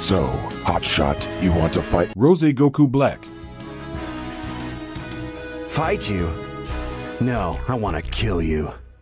So, Hotshot, you want to fight Rose Goku Black. Fight you? No, I want to kill you.